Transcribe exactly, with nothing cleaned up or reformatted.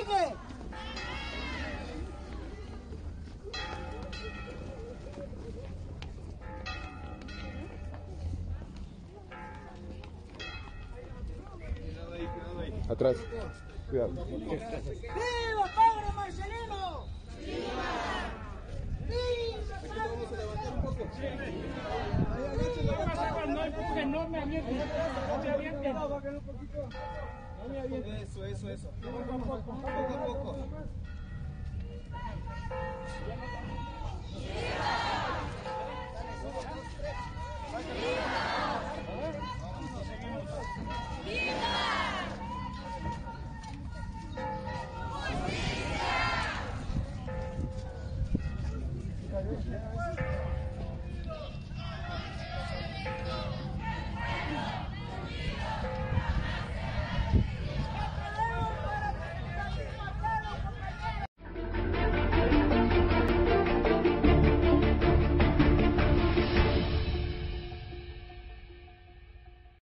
sigue. Atrás. Cuidado. ¡Viva Padre Marcelino! ¡Viva! ¡Viva Padre! No empujen, no me avienten. No me avienten. No me avienten. Eso, eso, eso. Poco a poco, poco a poco. ¡Viva!